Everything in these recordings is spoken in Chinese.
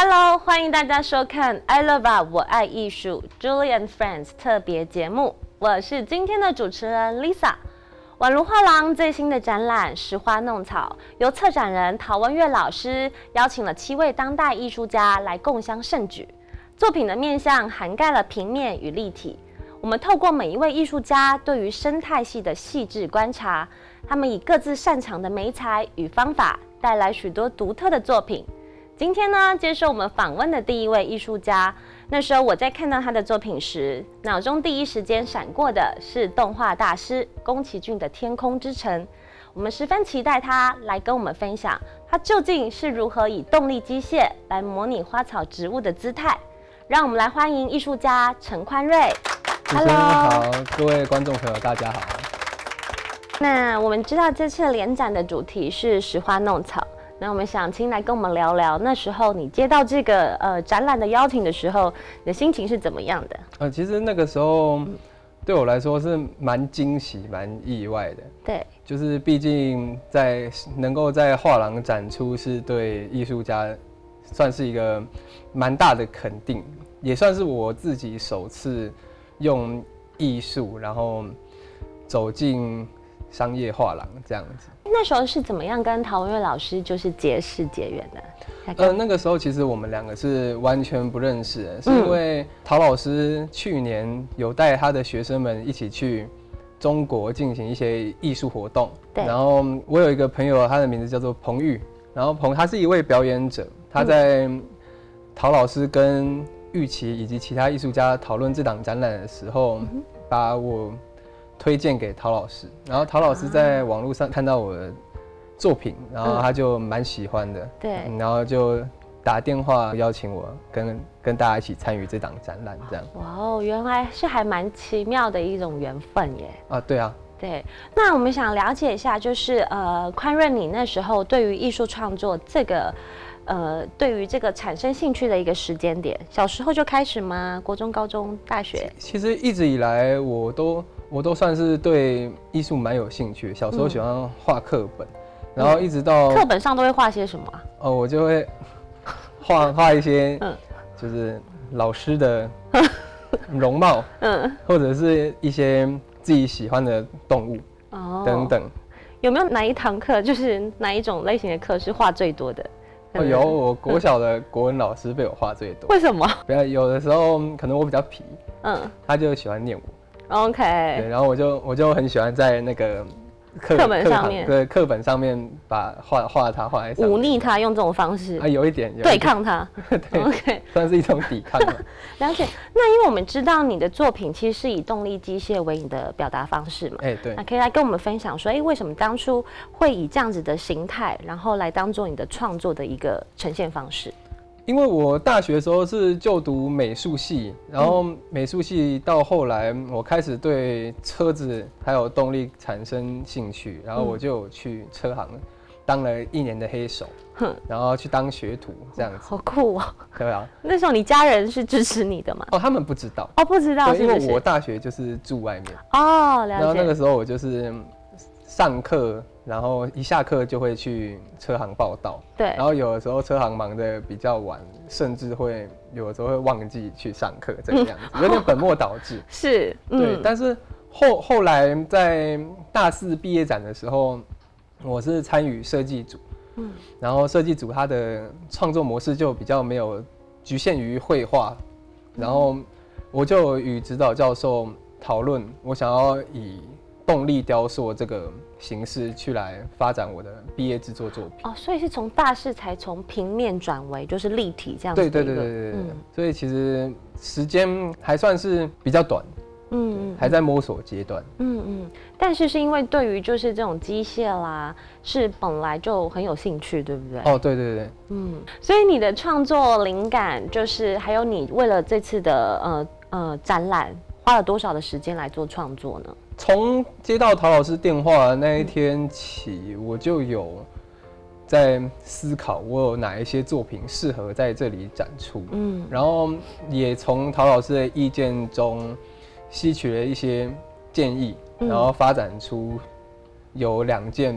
Hello， 欢迎大家收看《I Love Art 我爱艺术 Julie and Friends 特别节目，我是今天的主持人 Lisa。宛如画廊最新的展览《拾花弄草》，由策展人陶文月老师邀请了7位当代艺术家来共襄盛举。作品的面向涵盖了平面与立体。我们透过每一位艺术家对于生态系的细致观察，他们以各自擅长的媒材与方法，带来许多独特的作品。今天呢，接受我们访问的第一位艺术家，那时候我在看到他的作品时，脑中第一时间闪过的是动画大师宫崎骏的《天空之城》。我们十分期待他来跟我们分享，他究竟是如何以动力机械来模拟花草植物的姿态。让我们来欢迎艺术家陈宽瑞。 主持人好，各位观众朋友，大家好。 那我们知道这次联展的主题是拾花弄草，那我们想请来跟我们聊聊，那时候你接到这个展览的邀请的时候，你的心情是怎么样的？ 其实那个时候对我来说是蛮惊喜、蛮意外的。 对， 就是毕竟能够在画廊展出，是对艺术家算是一个蛮大的肯定，也算是我自己首次用艺术，然后走进商业画廊这样子。 那时候是怎么样跟陶文月老师就是结识结缘的？ 那个时候其实我们两个是完全不认识的，是因为陶老师去年有带他的学生们一起去中国进行一些艺术活动。对。然后我有一个朋友，他的名字叫做彭玉，然后他是一位表演者，他在陶老师跟玉琪以及其他艺术家讨论这档展览的时候，把我推荐给陶老师，然后陶老师在网络上看到我的作品，然后他就蛮喜欢的，对，然后就打电话邀请我跟大家一起参与这档展览，这样。哇哦，原来是还蛮奇妙的一种缘分耶。 啊，对啊。 对，那我们想了解一下，就是宽润，你那时候对于艺术创作这个。对于这个产生兴趣的一个时间点，小时候就开始吗？国中、高中、大学？其实一直以来我都算是对艺术蛮有兴趣。小时候喜欢画课本，然后一直到课本上都会画些什么啊？ 我就会画一些，就是老师的容貌，或者是一些自己喜欢的动物，等等。 有没有哪一堂课，就是哪一种类型的课是画最多的？ 有，我国小的国文老师被我画最多。 为什么？ 有的时候可能我比较皮，他就喜欢念我。OK。对，然后我就很喜欢在那个课本上面，对，课本上面把画在上面， 忤逆他，用这种方式有一点对抗他。 对 ，OK， 算是一种抵抗。 了解。那因为我们知道你的作品其实是以动力机械为你的表达方式嘛， 对。 那可以来跟我们分享说，为什么当初会以这样子的形态，然后来当做你的创作的一个呈现方式？ 因为我大学的时候是就读美术系，然后美术系到后来我开始对车子还有动力产生兴趣，然后我就去车行当了1年的黑手，然后去当学徒这样子。 好酷哦！ 对啊。那时候你家人是支持你的吗？ 他们不知道。 不知道是不是？ 因为我大学就是住外面。 了解。 然后那个时候我就是上课，然后一下课就会去车行报到。对。然后有的时候车行忙得比较晚，甚至会有的时候会忘记去上课，这个样子，有点本末倒置。 是。 对。但是后来在大4毕业展的时候，我是参与设计组。然后设计组它的创作模式就比较没有局限于绘画，然后我就与指导教授讨论，我想要以动力雕塑这个形式去来发展我的毕业制作作品。 所以是从大师才从平面转为就是立体这样子。 对。所以其实时间还算是比较短。还在摸索阶段。 但是因为对于就是这种机械啦，是本来就很有兴趣，对不对？ 对。 所以你的创作灵感就是还有你为了这次的展览花了多少的时间来做创作呢？ 从接到陶老师电话的那一天起，我就有在思考我有哪一些作品适合在这里展出。然后也从陶老师的意见中吸取了一些建议，然后发展出有2件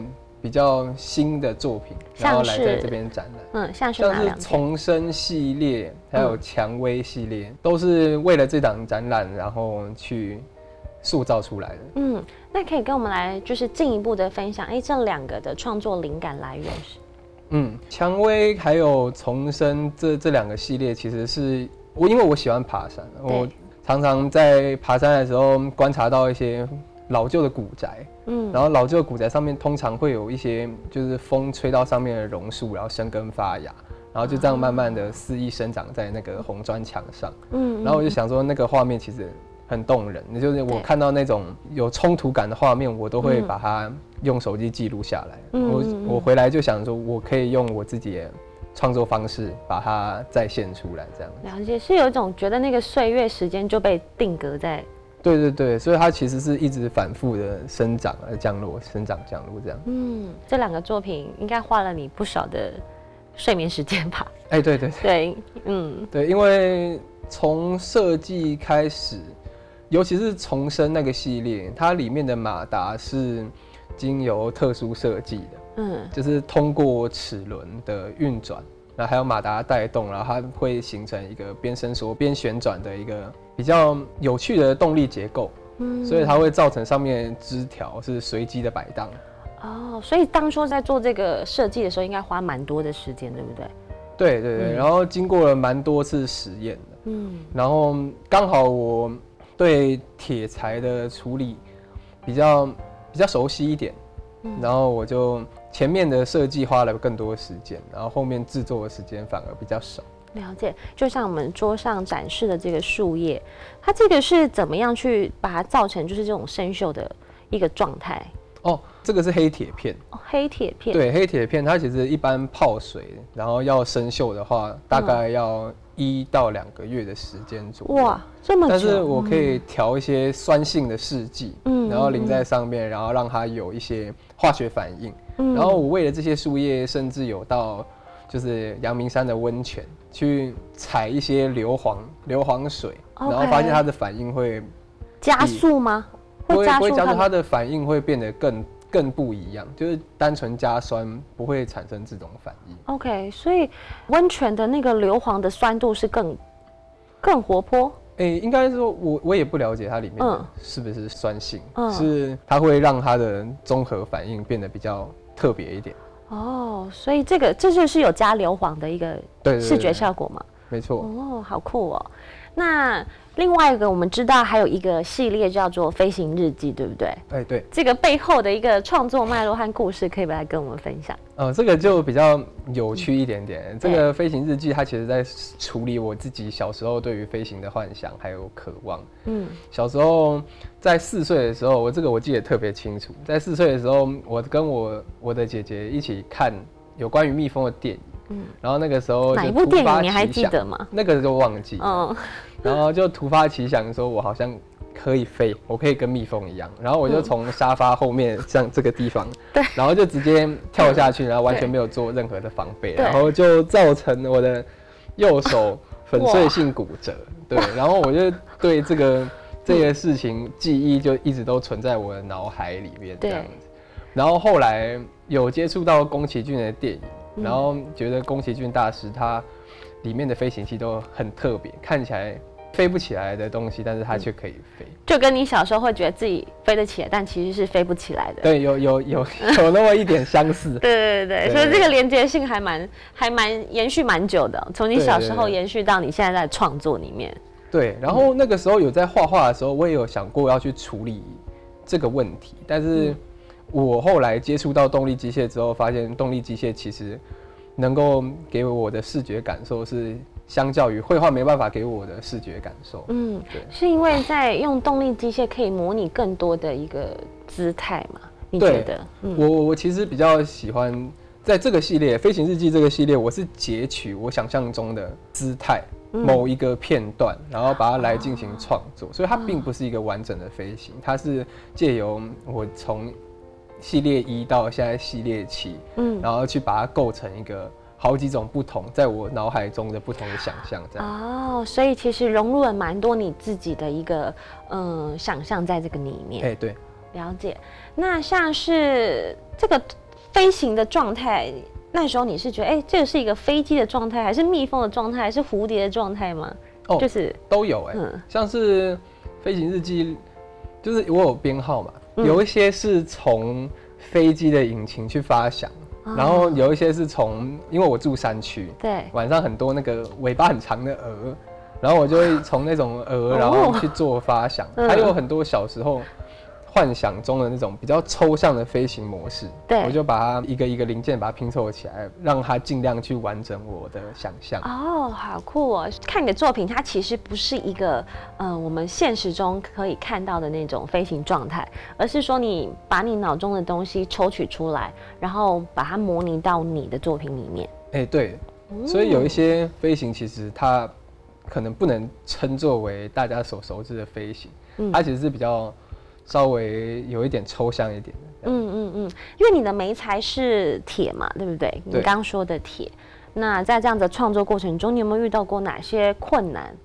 比较新的作品，然后来在这边展览。 像是重生系列，还有蔷薇系列，都是为了这档展览，然后去塑造出来的。 那可以跟我们来就是进一步的分享，这2个的创作灵感来源是？ 蔷薇还有重生这2个系列，其实是因为我喜欢爬山，我常常在爬山的时候观察到一些老旧的古宅，然后老旧的古宅上面通常会有一些就是风吹到上面的榕树，然后生根发芽，然后就这样慢慢的肆意生长在那个红砖墙上。然后我就想说，那个画面其实很动人，就是我看到那种有冲突感的画面，我都会把它用手机记录下来。我回来就想说，我可以用我自己的创作方式把它再现出来，这样。 了解，是有一种觉得那个岁月时间就被定格在。 对，所以它其实是一直反复的生长降落，生长降落这样。 这2个作品应该花了你不少的睡眠时间吧？ 对，因为从设计开始，尤其是重生那个系列，它里面的马达是经由特殊设计的，就是通过齿轮的运转，然后还有马达带动，然后它会形成一个边伸缩边旋转的一个比较有趣的动力结构，所以它会造成上面枝条是随机的摆荡。 所以当初在做这个设计的时候，应该花蛮多的时间，对不对？ 对，然后经过了蛮多次实验的，然后刚好我对铁材的处理比较熟悉一点，然后我就前面的设计花了更多时间，然后后面制作的时间反而比较少。 了解，就像我们桌上展示的这个树叶，它这个是怎么样去把它造成就是这种生锈的一个状态？ 这个是黑铁片。 黑铁片。 对，黑铁片它其实一般泡水，然后要生锈的话，大概要1到2个月的时间左右。 哇，这么久！ 但是我可以调一些酸性的试剂，然后淋在上面，然后让它有一些化学反应。然后我为了这些树叶，甚至有到就是阳明山的温泉去采一些硫磺水，然后发现它的反应会加速吗？ 不会加速，它的反应会变得更不一样，就是单纯加酸不会产生这种反应。 OK， 所以温泉的那个硫磺的酸度是更活泼。 应该说我也不了解它里面是不是酸性，是它会让它的综合反应变得比较特别一点。 所以这就是有加硫磺的一个视觉效果嘛？ 没错。 好酷哦。那另外一个我们知道还有一个系列叫做飞行日记，对不对？ 对。 这个背后的一个创作脉络和故事，可以来跟我们分享？ 这个就比较有趣一点点。这个飞行日记，它其实在处理我自己小时候对于飞行的幻想还有渴望。小时候在4岁的时候，我记得特别清楚。在4岁的时候，我跟我的姐姐一起看有关于蜜蜂的电影。然后那个时候哪一部电影你还记得吗？ 那个就忘记了。然后就突发奇想说，我好像可以飞，我可以跟蜜蜂一样。然后我就从沙发后面像这个地方，然后就直接跳下去，然后完全没有做任何的防备，然后就造成我的右手粉碎性骨折。对，然后我就对这个事情记忆就一直都存在我的脑海里面这样子。然后后来有接触到宫崎骏的电影。然后觉得宫崎骏大师他里面的飞行器都很特别，看起来飞不起来的东西，但是它却可以飞，就跟你小时候会觉得自己飞得起来，但其实是飞不起来的。 对，有那么一点相似。 对，所以这个连接性还蛮延续蛮久的，从你小时候延续到你现在在创作里面。 对，然后那个时候有在画画的时候，我也有想过要去处理这个问题，但是我后来接触到动力机械之后，发现动力机械其实能够给我的视觉感受是相较于绘画没办法给我的视觉感受。对，是因为在用动力机械可以模拟更多的一个姿态嘛？你觉得？我其实比较喜欢在这个系列《飞行日记》这个系列，我是截取我想象中的姿态。某一个片段，然后把它来进行创作，所以它并不是一个完整的飞行，它是借由我从系列1到现在系列7，然后去把它构成一个好几种不同，在我脑海中的不同的想象，这样。所以其实融入了蛮多你自己的一个想象在这个里面。对，了解。那像是这个飞行的状态，那时候你是觉得，这个是一个飞机的状态，还是蜜蜂的状态，还是蝴蝶的状态吗？就是都有像是飞行日记，就是我有编号嘛，有一些是从飞机的引擎去发想。然后有一些是因为我住山区， 对， 晚上很多那个尾巴很长的蛾，然后我就会从那种蛾，然后去做发想。还有很多小时候幻想中的那种比较抽象的飞行模式，对，我就把它一个一个零件把它拼凑起来，让它尽量去完整我的想象。 好酷哦！看你的作品，它其实不是一个我们现实中可以看到的那种飞行状态，而是说你把你脑中的东西抽取出来，然后把它模拟到你的作品里面。 对，所以有一些飞行其实它可能不能称作为大家所熟知的飞行，它其实是比较稍微有一点抽象一点的。 因为你的媒材是铁嘛，对不对？你刚刚说的铁。那在这样的创作过程中，你有没有遇到过哪些困难？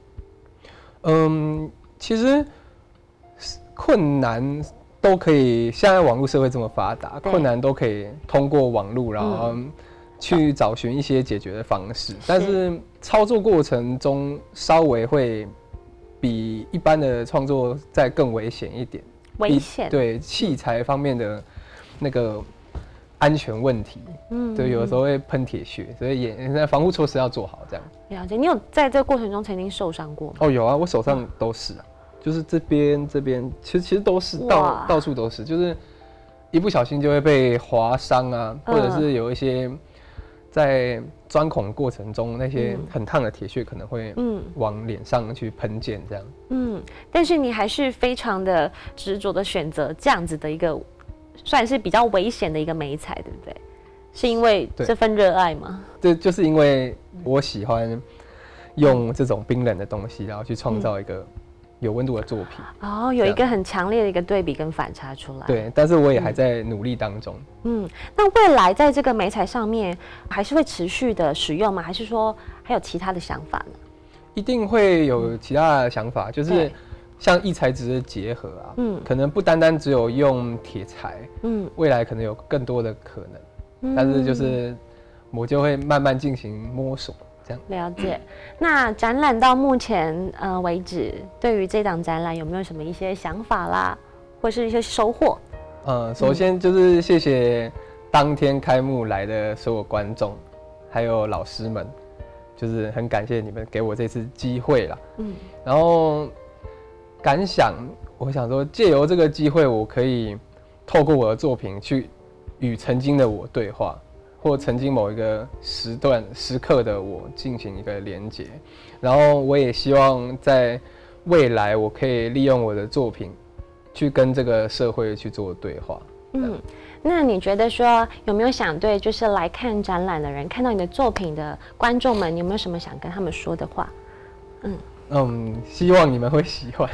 其实困难都可以，现在网络社会这么发达，困难都可以通过网络，然后去找寻一些解决的方式。但是操作过程中稍微会比一般的创作再更危险一点。 危险？对， 器材方面的那个安全问题，对，有的时候会喷铁屑，所以那防护措施要做好。这样了解。你有在这个过程中曾经受伤过吗？ 有啊，我手上都是就是这边，其实都是到处都是，就是一不小心就会被划伤啊，或者是有一些在钻孔的过程中，那些很烫的铁屑可能会往脸上去喷溅这样。 但是你还是非常的执着的选择这样子的一个算是比较危险的一个媒材，对不对？是因为这份热爱吗？ 对，就是因为我喜欢用这种冰冷的东西，然后去创造一个有温度的作品。 有一个很强烈的一个对比跟反差出来。 对，但是我也还在努力当中。 那未来在这个媒材上面还是会持续的使用吗？还是说还有其他的想法呢？ 一定会有其他的想法，就是像异材质的结合可能不单单只有用铁材，未来可能有更多的可能，但是就是我就会慢慢进行摸索，这样。 了解。那展览到目前为止，对于这档展览有没有什么一些想法啦，或是一些收获？ 首先就是谢谢当天开幕来的所有观众，还有老师们。就是很感谢你们给我这次机会啦，然后感想，我想说借由这个机会，我可以透过我的作品去与曾经的我对话，或曾经某一个时刻的我进行一个连结，然后我也希望在未来我可以利用我的作品去跟这个社会去做对话。 那你觉得说有没有想对就是来看展览的人，看到你的作品的观众们，你有没有什么想跟他们说的话？ 希望你们会喜欢。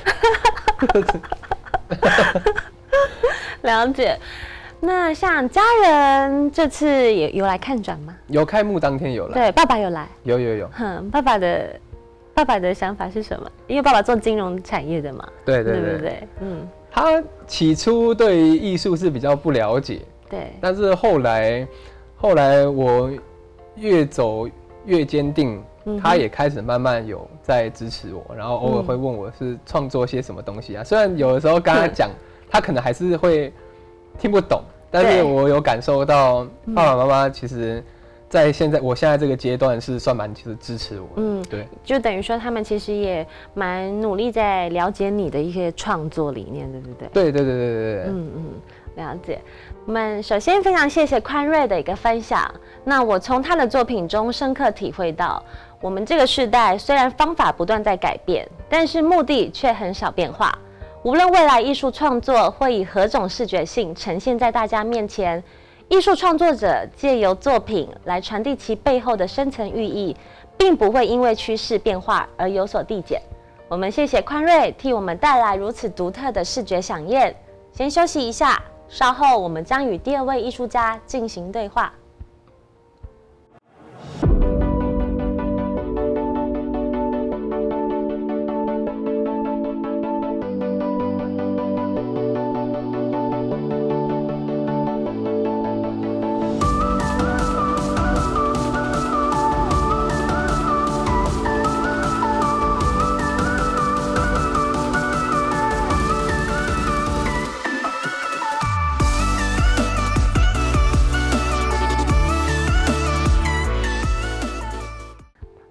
了解。那像家人这次也有来看展吗？ 有，开幕当天有来。 对，爸爸有来。 有。 爸爸的想法是什么？因为爸爸做金融产业的嘛。对不对？ 他起初对于艺术是比较不了解， 对。 但是后来我越走越坚定，他也开始慢慢有在支持我，然后偶尔会问我是创作些什么东西啊。虽然有的时候跟他讲，他可能还是会听不懂，但是我有感受到爸爸妈妈其实在我现在这个阶段是算蛮就是支持我的，对， 就等于说他们其实也蛮努力在了解你的一些创作理念，对不对？ 对， 了解。我们首先非常谢谢宽瑞的一个分享。那我从他的作品中深刻体会到，我们这个世代虽然方法不断在改变，但是目的却很少变化。无论未来艺术创作会以何种视觉性呈现在大家面前，艺术创作者借由作品来传递其背后的深层寓意，并不会因为趋势变化而有所递减。我们谢谢宽瑞替我们带来如此独特的视觉飨宴。先休息一下，稍后我们将与第二位艺术家进行对话。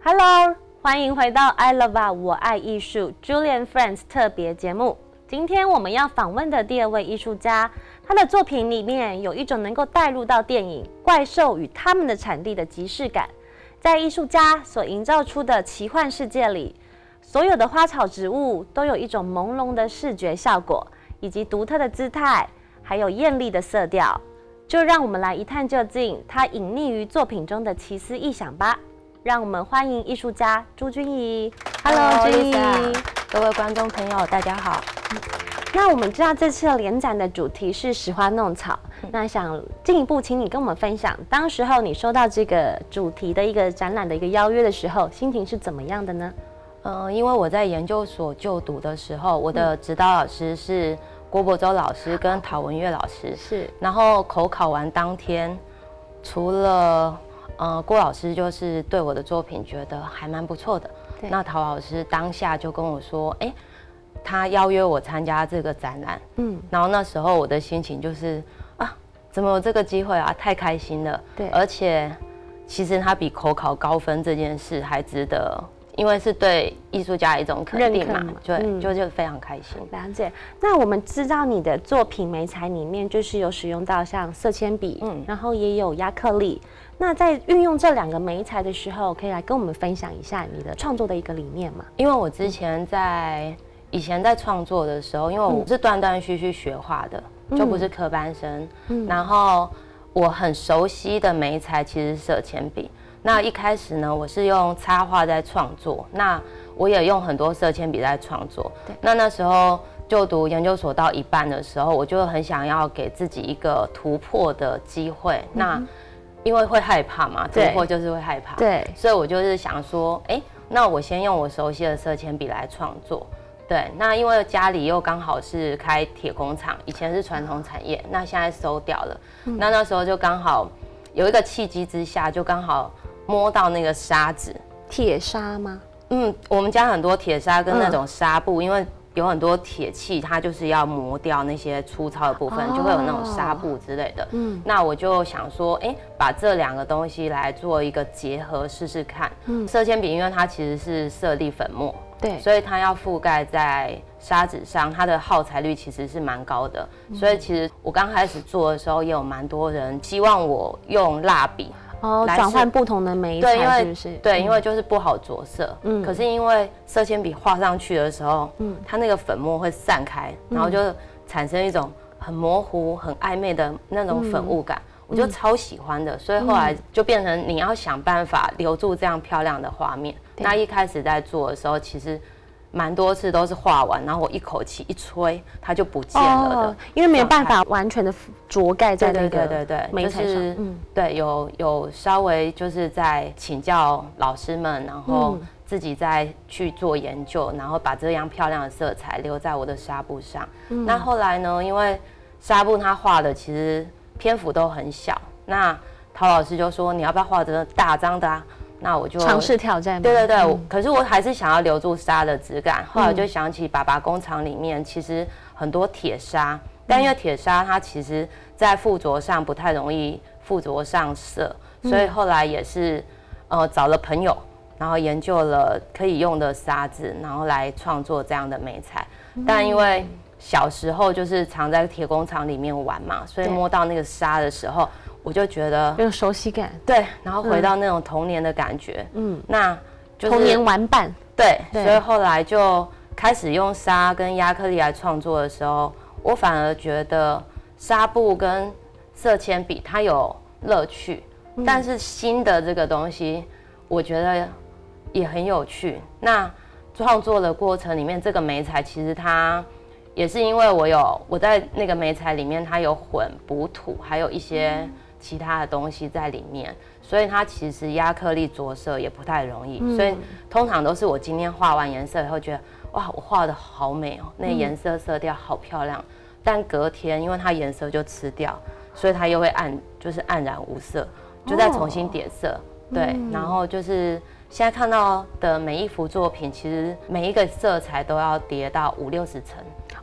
Hello， 欢迎回到 I Love Art 我爱艺术 Julie and Friends 特别节目。今天我们要访问的第二位艺术家，他的作品里面有一种能够带入到电影《怪兽与他们的产地》的即视感，在艺术家所营造出的奇幻世界里，所有的花草植物都有一种朦胧的视觉效果，以及独特的姿态，还有艳丽的色调。就让我们来一探究竟，他隐匿于作品中的奇思异想吧。让我们欢迎艺术家朱君怡。Hello， 君怡， 各位观众朋友，大家好。 那我们知道这次的联展的主题是拾花弄草，那想进一步请你跟我们分享，当时候你收到这个主题的一个展览的一个邀约的时候，心情是怎么样的呢？ 因为我在研究所就读的时候，我的指导老师是郭伯洲老师跟陶文月老师， 是。 然后口考完当天，除了郭老师就是对我的作品觉得还蛮不错的，那陶老师当下就跟我说，他邀约我参加这个展览，然后那时候我的心情就是怎么有这个机会啊，太开心了，对，而且其实他比口考高分这件事还值得。因为是对艺术家一种肯定嘛，对，就非常开心。 了解。那我们知道你的作品媒材里面就是有使用到像色铅笔，然后也有亚克力。那在运用这两个媒材的时候，可以来跟我们分享一下你的创作的一个理念吗？ 因为我之前以前在创作的时候，因为我是断断续续学画的，就不是科班生，然后我很熟悉的媒材其实是色铅笔。那一开始呢，我是用插画在创作，那我也用很多色铅笔在创作。那时候就读研究所到一半的时候，我就很想要给自己一个突破的机会。那因为会害怕嘛，突破就是会害怕，对，所以我就是想说，那我先用我熟悉的色铅笔来创作。对，那因为家里又刚好是开铁工厂，以前是传统产业，那现在收掉了。那时候就刚好有一个契机之下，就刚好摸到那个砂纸， 铁砂吗？ 我们家很多铁砂跟那种纱布，因为有很多铁器，它就是要磨掉那些粗糙的部分，就会有那种纱布之类的。那我就想说，把这两个东西来做一个结合试试看。色铅笔因为它其实是色粒粉末，对，所以它要覆盖在砂纸上，它的耗材率其实是蛮高的。所以其实我刚开始做的时候，也有蛮多人希望我用蜡笔。 转换不同的媒材，是不是？ 对，因为就是不好着色。可是因为色铅笔画上去的时候，它那个粉末会散开，然后就产生一种很模糊、很暧昧的那种粉雾感，我就超喜欢的。所以后来就变成你要想办法留住这样漂亮的画面。那一开始在做的时候，其实蛮多次都是画完，然后我一口气一吹，它就不见了的， 因为没有办法完全的着盖在那个媒材上。 对，有稍微就是在请教老师们，然后自己再去做研究，然后把这样漂亮的色彩留在我的纱布上。那后来呢，因为纱布它画的其实篇幅都很小，那陶老师就说你要不要画这大张的啊？那我就尝试挑战。 对，可是我还是想要留住纱的质感。后来我就想起爸爸工厂里面其实很多铁纱，但因为铁纱它其实在附着上不太容易附着上色，所以后来也是找了朋友，然后研究了可以用的纱子，然后来创作这样的媒材。但因为小时候就是常在铁工厂里面玩嘛，所以摸到那个纱的时候，我就觉得有熟悉感， 对，然后回到那种童年的感觉，那就是童年玩伴， 对，所以后来就开始用纱跟亚克力来创作的时候，我反而觉得纱布跟色铅笔它有乐趣，但是新的这个东西，我觉得也很有趣。那创作的过程里面，这个媒材其实它也是因为我在那个媒材里面，它有混补土，还有一些其他的东西在里面，所以它其实亚克力着色也不太容易。所以通常都是我今天画完颜色以后，觉得哇，我画的好美哦，那颜色色调好漂亮。但隔天因为它颜色就吃掉，所以它又会就是黯然无色，就再重新点色。对，然后就是现在看到的每一幅作品，其实每一个色彩都要叠到50-60层。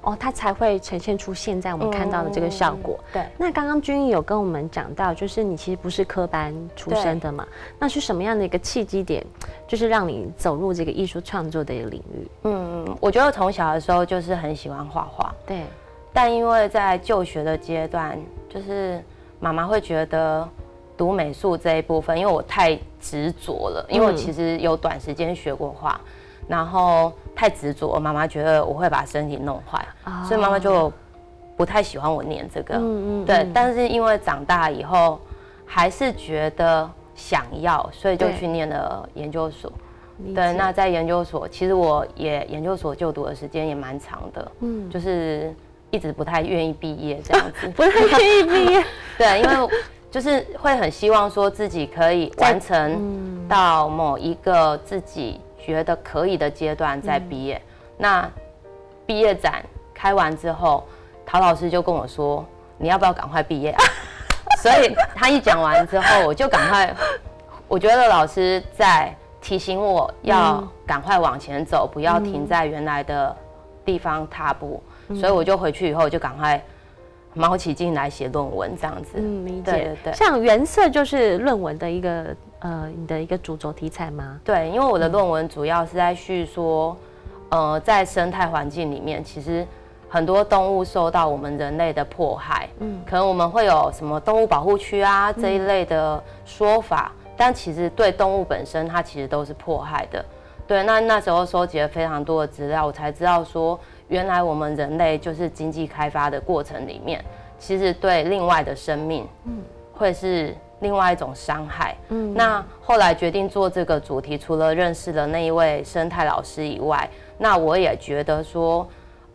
哦，它才会呈现出现在我们看到的这个效果。 对。 那刚刚君毅有跟我们讲到，就是你其实不是科班出身的嘛，那是什么样的一个契机点，就是让你走入这个艺术创作的一个领域？ 我觉得从小的时候就是很喜欢画画， 对。 但因为在就学的阶段，就是妈妈会觉得读美术这一部分，因为我太执着了，因为我其实有短时间学过画，然后太执着，妈妈觉得我会把身体弄坏，所以妈妈就不太喜欢我念这个。对。但是因为长大以后还是觉得想要，所以就去念了研究所。对，那在研究所，其实我也研究所就读的时间也蛮长的，就是一直不太愿意毕业这样子， 不太愿意毕业。 对，因为就是会很希望说自己可以完成到某一个自己觉得可以的阶段再毕业。那毕业展开完之后，陶老师就跟我说：“你要不要赶快毕业？”所以他一讲完之后，我就赶快，我觉得老师在提醒我要赶快往前走，不要停在原来的地方踏步。所以我就回去以后就赶快卯起劲来写论文这样子。 理解。对。像原色就是论文的一个你的一个主轴题材吗？ 对，因为我的论文主要是在叙说，在生态环境里面，其实很多动物受到我们人类的迫害。可能我们会有什么动物保护区啊这一类的说法，但其实对动物本身，它其实都是迫害的。对，那时候收集了非常多的资料，我才知道说，原来我们人类就是经济开发的过程里面，其实对另外的生命，会是另外一种伤害。那后来决定做这个主题，除了认识了那一位生态老师以外，那我也觉得说，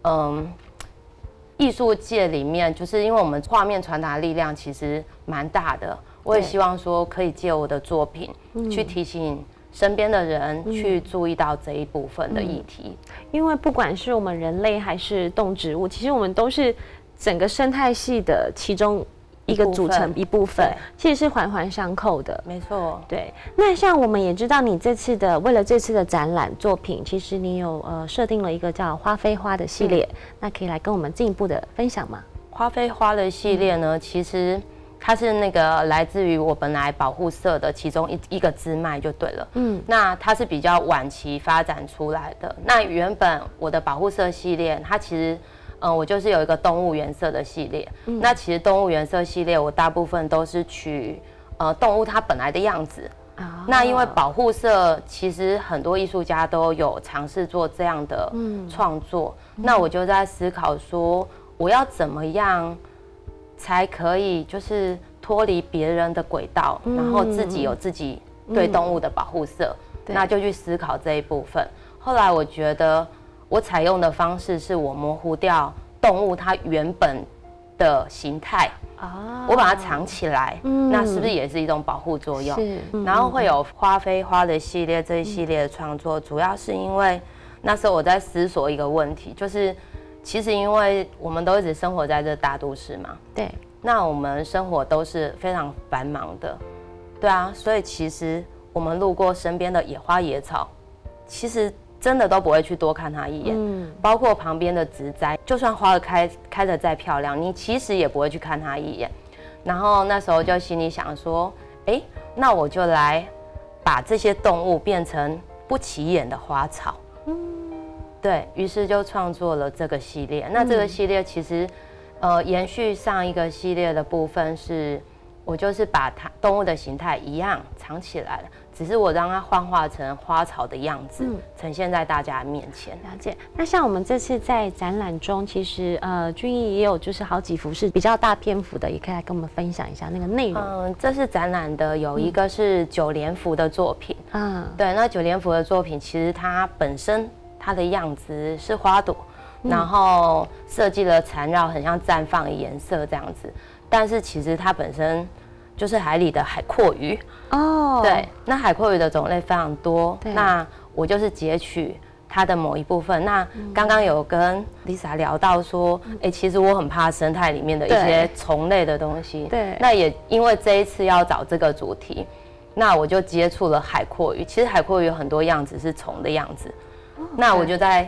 艺术界里面，就是因为我们画面传达力量其实蛮大的，我也希望说可以借我的作品去提醒身边的人去注意到这一部分的议题。 因为不管是我们人类还是动植物，其实我们都是整个生态系的其中一个组成一部分，其实是环环相扣的。 没错。 对。那像我们也知道你为了这次的展览作品，其实你有设定了一个叫花非花的系列，那可以来跟我们进一步的分享吗？ 花非花的系列呢，其实它是那个来自于我本来保护色的其中一个支脉就对了。那它是比较晚期发展出来的。那原本我的保护色系列，它其实我就是有一个动物原色的系列。那其实动物原色系列，我大部分都是取动物它本来的样子。那因为保护色，其实很多艺术家都有尝试做这样的创作。那我就在思考说，我要怎么样才可以就是脱离别人的轨道，然后自己有自己对动物的保护色，那就去思考这一部分。后来我觉得我采用的方式是我模糊掉动物它原本的形态，我把它藏起来，那是不是也是一种保护作用？然后会有花非花的系列，这一系列的创作，主要是因为那时候我在思索一个问题，就是其实因为我们都一直生活在这大都市嘛， 对， 那我们生活都是非常繁忙的，对啊，所以其实我们路过身边的野花野草，其实真的都不会去多看它一眼，包括旁边的植栽，就算花开得再漂亮，你其实也不会去看它一眼。然后那时候就心里想说，那我就来把这些动物变成不起眼的花草。对，于是就创作了这个系列。那这个系列其实，延续上一个系列的部分是，我就是把它动物的形态一样藏起来了，只是我让它幻化成花草的样子，呈现在大家面前。 了解。那像我们这次在展览中，其实君毅也有就是好几幅是比较大篇幅的，也可以来跟我们分享一下那个内容。 这是展览的有一个是9连幅的作品。对，那9连幅的作品其实它本身它的样子是花朵，然后设计了缠绕很像绽放的颜色这样子，但是其实它本身就是海里的海蛞蝓。对，那海蛞蝓的种类非常多，那我就是截取它的某一部分。那刚刚有跟 Lisa 聊到说，其实我很怕生态里面的一些虫类的东西。对，那也因为这一次要找这个主题，那我就接触了海蛞蝓。其实海蛞蝓有很多样子是虫的样子。那我就在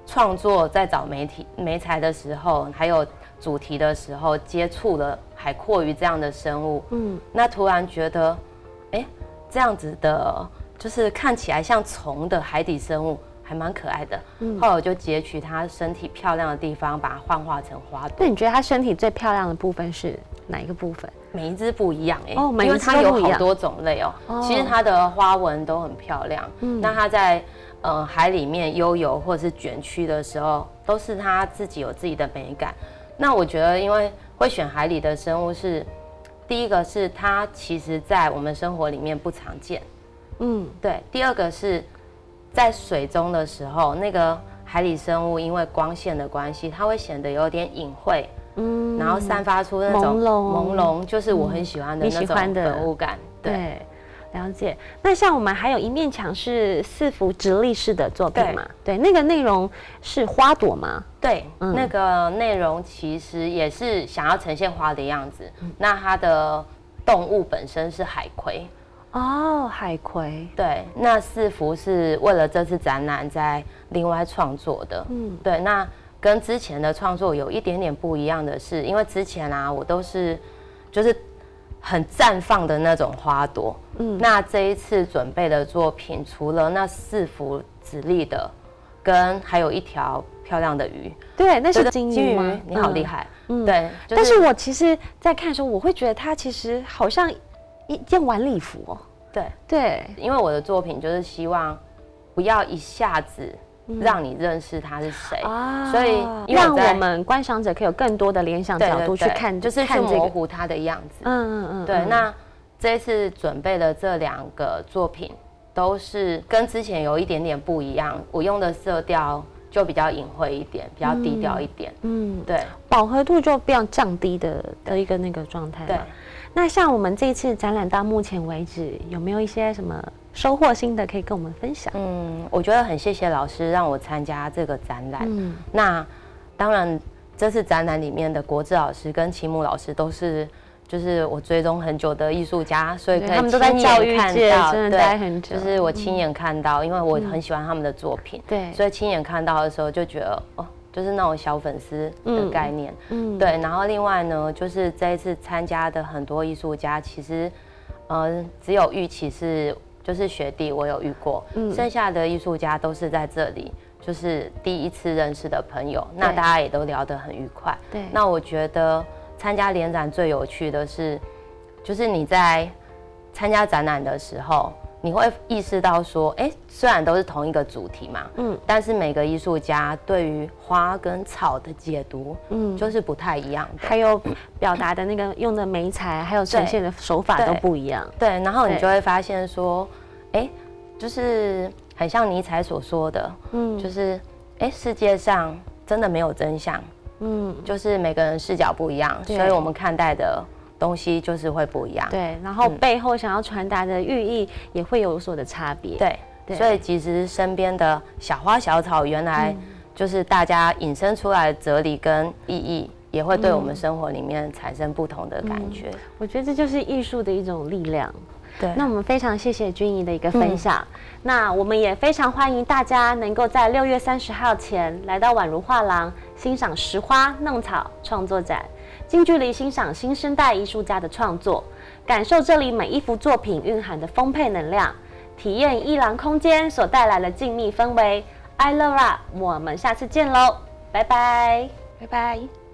创作在找媒材的时候，还有主题的时候，接触了海蛞蝓这样的生物，那突然觉得，这样子的，就是看起来像虫的海底生物，还蛮可爱的。后来我就截取它身体漂亮的地方，把它幻化成花朵。 那你觉得它身体最漂亮的部分是哪一个部分？ 每一只不一样因为它有好多种类其实它的花纹都很漂亮。那它在海里面悠游或者是卷曲的时候，都是它自己有自己的美感。那我觉得，因为会选海里的生物是，第一个是它其实在我们生活里面不常见，对。第二个是在水中的时候，那个海里生物因为光线的关系，它会显得有点隐晦。然后散发出那种朦胧，就是我很喜欢的那种粉雾感。 对，了解。那像我们还有一面墙是4幅直立式的作品嘛？对，那个内容是花朵吗？ 对，那个内容其实也是想要呈现花的样子。那它的动物本身是海葵。 海葵。 对，那4幅是为了这次展览在另外创作的。对，那。跟之前的创作有一点点不一样的是，因为之前我都是就是很绽放的那种花朵。那这一次准备的作品，除了那4幅直立的，跟还有一条漂亮的鱼。 对，那是金鱼吗？ 你好厉害。对。 但是我其实，在看的时候，我会觉得它其实好像一件晚礼服对， 因为我的作品就是希望不要一下子。让你认识他是谁所以让我们观赏者可以有更多的联想角度去看， 就是去模糊他的样子。对。那这一次准备的这2个作品都是跟之前有一点点不一样，我用的色调就比较隐晦一点，比较低调一点。对， 饱和度就比较降低的一个那个状态。对。那像我们这一次展览到目前为止，有没有一些什么收获心得可以跟我们分享？ 我觉得很谢谢老师让我参加这个展览。那当然，这次展览里面的国志老师跟齐木老师都是就是我追踪很久的艺术家，所以可以他们都在教育界真的待很久。 就是我亲眼看到，因为我很喜欢他们的作品， 对， 所以亲眼看到的时候就觉得就是那种小粉丝的概念。对。然后另外呢，就是这一次参加的很多艺术家，其实只有玉琪就是学弟，我有遇过，剩下的艺术家都是在这里，就是第一次认识的朋友，那大家也都聊得很愉快。 对， 那我觉得参加联展最有趣的是，就是你在参加展览的时候，你会意识到说，虽然都是同一个主题嘛，但是每个艺术家对于花跟草的解读，就是不太一样的， 还有表达的那个用的媒材，还有呈现的手法都不一样。 对，然后你就会发现说，就是很像尼采所说的，就是世界上真的没有真相，就是每个人视角不一样，所以我们看待的东西就是会不一样。 对，然后背后想要传达的寓意也会有所的差别。 对，所以其实身边的小花小草，原来就是大家引申出来的哲理跟意义，也会对我们生活里面产生不同的感觉。 我觉得这就是艺术的一种力量。 对， 那我们非常谢谢君怡的一个分享。那我们也非常欢迎大家能够在6月30号前来到宛如画廊欣赏拾花弄草创作展，近距离欣赏新生代艺术家的创作，感受这里每一幅作品蕴含的丰沛能量，体验艺廊空间所带来的静谧氛围。I love art， 我们下次见喽，拜拜， 拜拜。